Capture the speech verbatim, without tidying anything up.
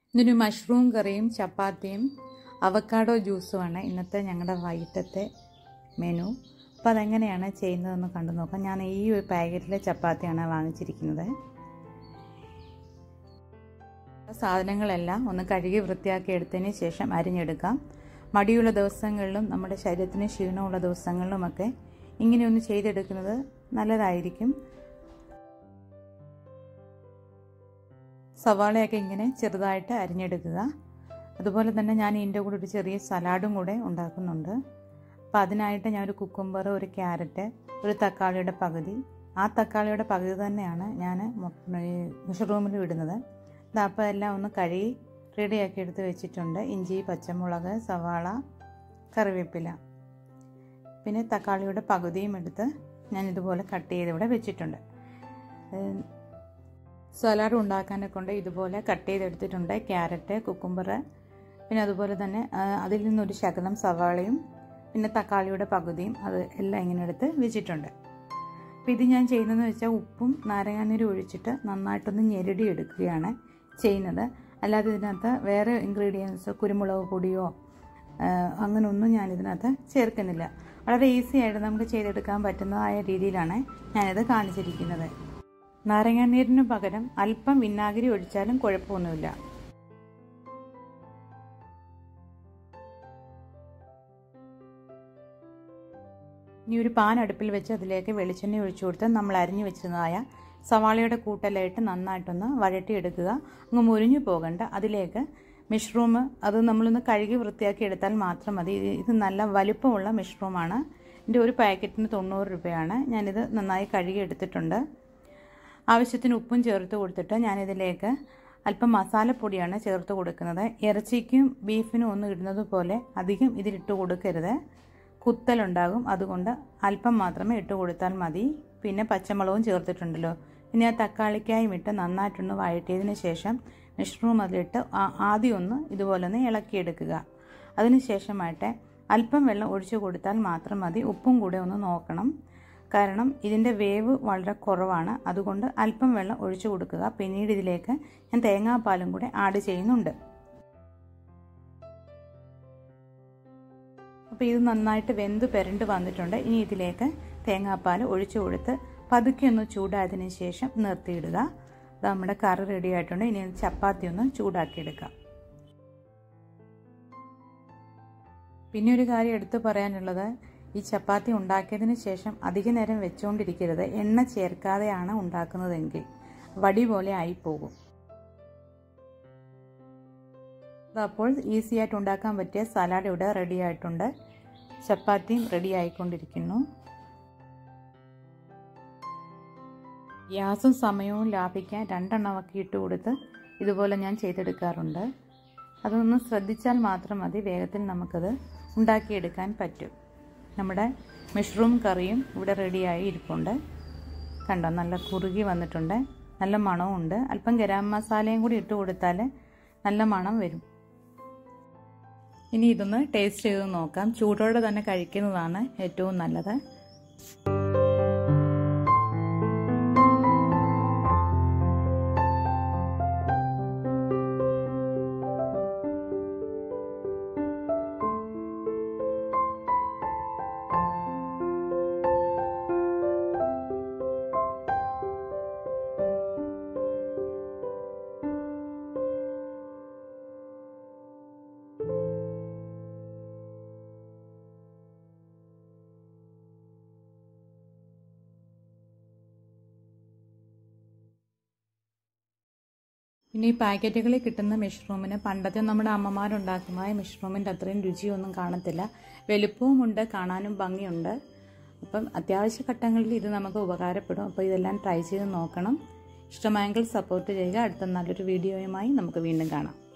ഇതൊരു മഷ്റൂം കറിയും ചപ്പാത്തിയും അവക്കാഡോ ജ്യൂസുമാണ് ഇന്നത്തെ ഞങ്ങളുടെ വൈകിട്ടത്തെ മെനു. അപ്പോൾ അതെങ്ങനെയാണ് ചെയ്യുന്നതെന്ന് കണ്ടു നോക്കാം. ഞാൻ ഈ ഒരു പാക്കറ്റിലെ ചപ്പാത്തിയാണ് വാങ്ങിച്ചിരിക്കുന്നത്. സാധനങ്ങളെല്ലാം ഒന്ന് കഴുകി വൃത്തിയാക്കി എടുത്തതിന് ശേഷം അരിഞ്ഞെടുക്കാം. മടിയുള്ള ദിവസങ്ങളിലും നമ്മുടെ ശരീരത്തിന് ക്ഷീണമുള്ള ദിവസങ്ങളിലുമൊക്കെ ഇങ്ങനെയൊന്ന് ചെയ്തെടുക്കുന്നത് നല്ലതായിരിക്കും. സവാളയൊക്കെ ഇങ്ങനെ ചെറുതായിട്ട് അരിഞ്ഞെടുക്കുക. അതുപോലെ തന്നെ ഞാൻ ഇതിൻ്റെ കൂടെ ഒരു ചെറിയ സലാഡും കൂടെ ഉണ്ടാക്കുന്നുണ്ട്. അപ്പോൾ അതിനായിട്ട് ഞാൻ ഒരു കുക്കുംബർ, ഒരു ക്യാരറ്റ്, ഒരു തക്കാളിയുടെ പകുതി, ആ തക്കാളിയുടെ പകുതി തന്നെയാണ് ഞാൻ മഷ്റൂമിൽ ഇടുന്നത്. അപ്പോൾ എല്ലാം ഒന്ന് കഴുകി റെഡിയാക്കി എടുത്ത് വെച്ചിട്ടുണ്ട്. ഇഞ്ചി, പച്ചമുളക്, സവാള, കറിവേപ്പില, പിന്നെ തക്കാളിയുടെ പകുതിയും എടുത്ത് ഞാൻ ഇതുപോലെ കട്ട് ചെയ്ത് ഇവിടെ വെച്ചിട്ടുണ്ട്. സലാഡ് ഉണ്ടാക്കാനെ കൊണ്ട് ഇതുപോലെ കട്ട് ചെയ്തെടുത്തിട്ടുണ്ട്. ക്യാരറ്റ്, കുക്കുംബർ, പിന്നെ അതുപോലെ തന്നെ അതിൽ നിന്നൊരു ശകലം സവാളയും പിന്നെ തക്കാളിയുടെ പകുതിയും അത് എല്ലാം ഇങ്ങനെ എടുത്ത് വെച്ചിട്ടുണ്ട്. അപ്പോൾ ഇത് ഞാൻ ചെയ്യുന്നതെന്ന് വെച്ചാൽ ഉപ്പും നാരങ്ങാനീരും ഒഴിച്ചിട്ട് നന്നായിട്ടൊന്ന് ഞെരടി എടുക്കുകയാണ് ചെയ്യുന്നത്. അല്ലാതെ ഇതിനകത്ത് വേറെ ഇൻഗ്രീഡിയൻസോ കുരുമുളക് പൊടിയോ അങ്ങനെയൊന്നും ഞാനിതിനകത്ത് ചേർക്കുന്നില്ല. വളരെ ഈസി ആയിട്ട് നമുക്ക് ചെയ്തെടുക്കാൻ പറ്റുന്നതായ രീതിയിലാണ് ഞാനിത് കാണിച്ചിരിക്കുന്നത്. നാരങ്ങാനീരിന് പകരം അല്പം വിനാഗിരി ഒഴിച്ചാലും കുഴപ്പമൊന്നുമില്ല. ഇനി ഒരു പാൻ അടുപ്പിൽ വെച്ച് അതിലേക്ക് വെളിച്ചെണ്ണ ഒഴിച്ചു കൊടുത്ത് നമ്മൾ അരിഞ്ഞു വെച്ചതായ സവാളയുടെ കൂട്ടെല്ലായിട്ട് നന്നായിട്ടൊന്ന് വഴട്ടിയെടുക്കുക. അങ്ങ് മുരിഞ്ഞു പോകണ്ട. അതിലേക്ക് മഷ്റൂം അത് നമ്മളൊന്ന് കഴുകി വൃത്തിയാക്കി എടുത്താൽ മാത്രം മതി. ഇത് നല്ല വലുപ്പമുള്ള മഷ്റൂമാണ്. ഇതിൻ്റെ ഒരു പാക്കറ്റിന് തൊണ്ണൂറ് രൂപയാണ്. ഞാനിത് നന്നായി കഴുകി എടുത്തിട്ടുണ്ട്. ആവശ്യത്തിന് ഉപ്പും ചേർത്ത് കൊടുത്തിട്ട് ഞാനിതിലേക്ക് അല്പം മസാലപ്പൊടിയാണ് ചേർത്ത് കൊടുക്കുന്നത്. ഇറച്ചിക്കും ബീഫിനും ഒന്നും ഇടുന്നത് പോലെ അധികം ഇതിലിട്ട് കൊടുക്കരുത്, കുത്തലുണ്ടാകും. അതുകൊണ്ട് അല്പം മാത്രമേ ഇട്ട് കൊടുത്താൽ മതി. പിന്നെ പച്ചമുളകും ചേർത്തിട്ടുണ്ടല്ലോ. ഇനി ആ തക്കാളിക്കായും ഇട്ട് നന്നായിട്ടൊന്ന് വഴറ്റിയതിന് ശേഷം മഷ്റൂം അതിലിട്ട് ആദ്യം ഒന്ന് ഇതുപോലെ ഒന്ന് ഇളക്കിയെടുക്കുക. അതിന് ശേഷമായിട്ട് അല്പം വെള്ളം ഒഴിച്ചു കൊടുത്താൽ മാത്രം മതി. ഉപ്പും കൂടെ ഒന്ന് നോക്കണം, കാരണം ഇതിൻ്റെ വേവ് വളരെ കുറവാണ്. അതുകൊണ്ട് അല്പം വെള്ളം ഒഴിച്ചു കൊടുക്കുക. പിന്നീട് ഇതിലേക്ക് ഞാൻ തേങ്ങാപ്പാലും കൂടെ ആഡ് ചെയ്യുന്നുണ്ട്. അപ്പോൾ ഇത് നന്നായിട്ട് വെന്ത് പെരണ്ട് വന്നിട്ടുണ്ട്. ഇനി ഇതിലേക്ക് തേങ്ങാപ്പാൽ ഒഴിച്ചു കൊടുത്ത് പതുക്കെ ഒന്ന് ചൂടായതിന് ശേഷം നിർത്തിയിടുക. അത് നമ്മുടെ കറി റെഡി ആയിട്ടുണ്ട്. ഇനി ചപ്പാത്തി ഒന്ന് ചൂടാക്കിയെടുക്കാം. പിന്നെ ഒരു കാര്യം എടുത്തു പറയാനുള്ളത്, ഈ ചപ്പാത്തി ഉണ്ടാക്കിയതിന് ശേഷം അധിക നേരം വെച്ചുകൊണ്ടിരിക്കരുത്. എണ്ണ ചേർക്കാതെയാണ് ഉണ്ടാക്കുന്നതെങ്കിൽ വടി പോലെ ആയിപ്പോകും. അപ്പോൾ ഈസി ആയിട്ട് ഉണ്ടാക്കാൻ പറ്റിയ സലാഡ് ഇവിടെ റെഡി ആയിട്ടുണ്ട്. ചപ്പാത്തിയും റെഡി ആയിക്കൊണ്ടിരിക്കുന്നു. ഗ്യാസും സമയവും ലാഭിക്കാൻ രണ്ടെണ്ണമൊക്കെ ഇട്ട് കൊടുത്ത് ഇതുപോലെ ഞാൻ ചെയ്തെടുക്കാറുണ്ട്. അതൊന്ന് ശ്രദ്ധിച്ചാൽ മാത്രം മതി, വേഗത്തിൽ നമുക്കത് ഉണ്ടാക്കിയെടുക്കാൻ പറ്റും. നമ്മുടെ മഷ്റൂം കറിയും ഇവിടെ റെഡിയായി ഇരിപ്പുണ്ട്. കണ്ടോ, നല്ല കുറുകി വന്നിട്ടുണ്ട്, നല്ല മണവും ഉണ്ട്. അല്പം ഗരം മസാലയും കൂടി ഇട്ട് കൊടുത്താൽ നല്ല മണം വരും. ഇനി ഇതൊന്ന് ടേസ്റ്റ് ചെയ്ത് നോക്കാം. ചൂടോടെ തന്നെ കഴിക്കുന്നതാണ് ഏറ്റവും നല്ലത്. പിന്നെ ഈ പാക്കറ്റുകളിൽ കിട്ടുന്ന മഷ്റൂമിന് പണ്ടത്തെ നമ്മുടെ അമ്മമാരുണ്ടാക്കുന്ന മഷ്റൂമിൻ്റെ അത്രയും രുചിയൊന്നും കാണത്തില്ല. വലുപ്പവുമുണ്ട്, കാണാനും ഭംഗിയുണ്ട്. അപ്പം അത്യാവശ്യ ഘട്ടങ്ങളിൽ ഇത് നമുക്ക് ഉപകാരപ്പെടും. അപ്പോൾ ഇതെല്ലാം ട്രൈ ചെയ്ത് നോക്കണം. ഇഷ്ടമായെങ്കിൽ സപ്പോർട്ട് ചെയ്യുക. അടുത്ത നല്ലൊരു വീഡിയോയുമായി നമുക്ക് വീണ്ടും കാണാം.